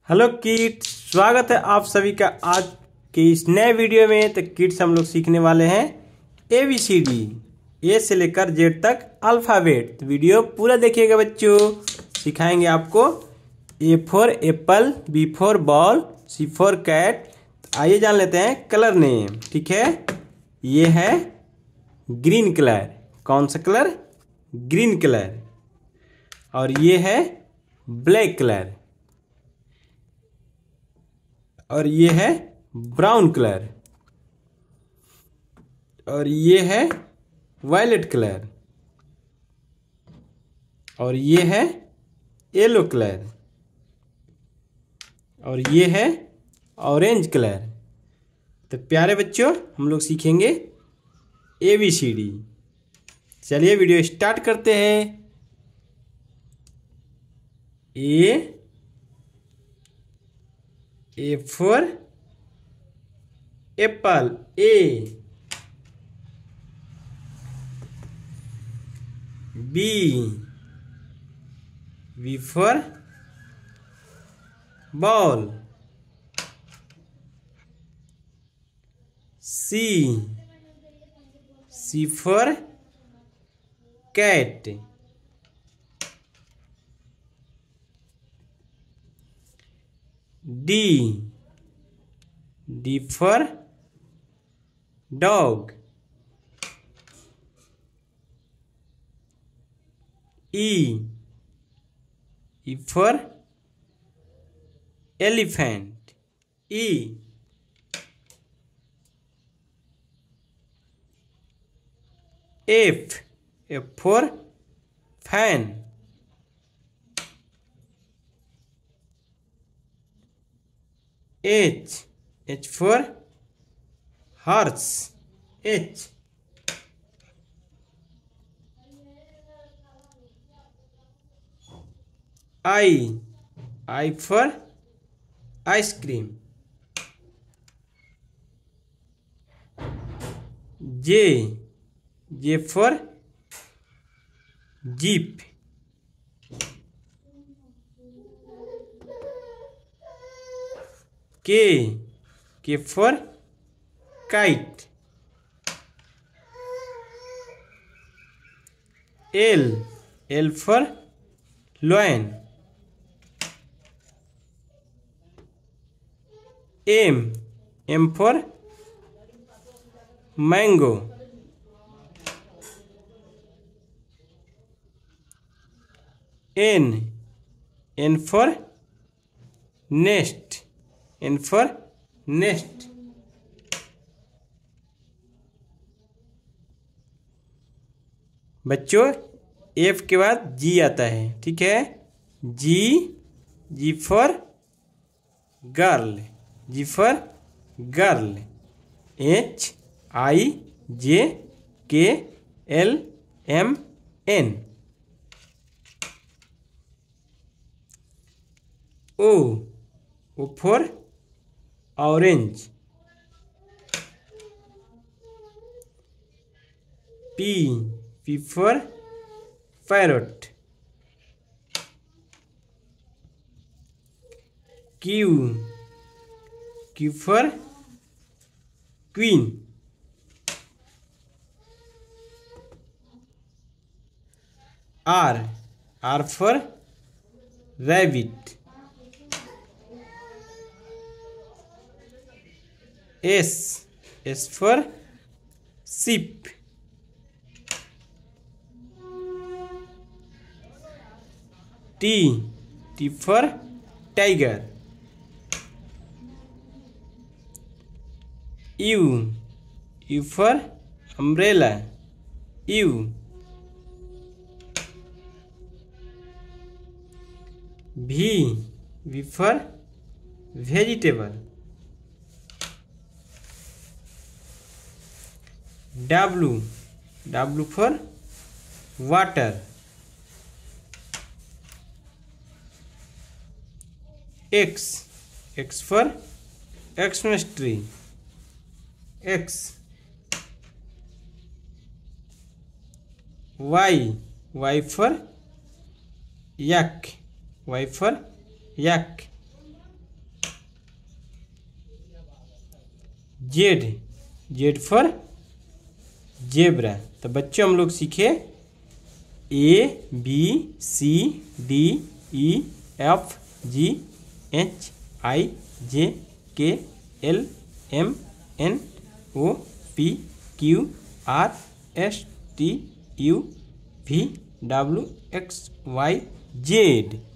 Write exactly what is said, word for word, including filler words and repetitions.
Hello kids, स्वागत है आप सभी का आज के इस नए वीडियो में। तो किड्स हम लोग सीखने वाले हैं ए बी सी डी, ए से लेकर जेड तक अल्फ़ाबेट। तो वीडियो पूरा देखिएगा बच्चों। सिखाएंगे आपको A for apple, B for ball, C for cat. तो आइए जान लेते हैं कलर नेम। ठीक है, ये है ग्रीन कलर। कौन सा कलर? Green colour. और ये है ब्लैक कलर। और ये है ब्राउन कलर। और ये है वायलेट कलर। और ये है येलो कलर। और ये है ऑरेंज कलर। तो प्यारे बच्चों, हम लोग सीखेंगे ए बी सी डी। चलिए वीडियो स्टार्ट करते हैं। A A for apple, A. B B for ball. C C for cat. D D for dog. E E for elephant. E F F for fan. H H for horse. H. I I for ice cream. J J for jeep. K K for kite. L L for lion. M M for mango. N N for nest. N for nest. बच्चों, F के बाद G आता है। ठीक है, G G for girl. G for girl. H I J K L M N. O O for orange. P P for parrot. Q Q for queen. R R for rabbit. S S for sheep. T T for tiger. U U for umbrella. U. V V for vegetable. W W for water. X X for Xmas tree. X. Y Y for yak. Y for yak. Z, Z for zebra. तो बच्चों हम लोग सीखे A B C D E F G H I J K L M N O P Q R S T U V W X Y Z.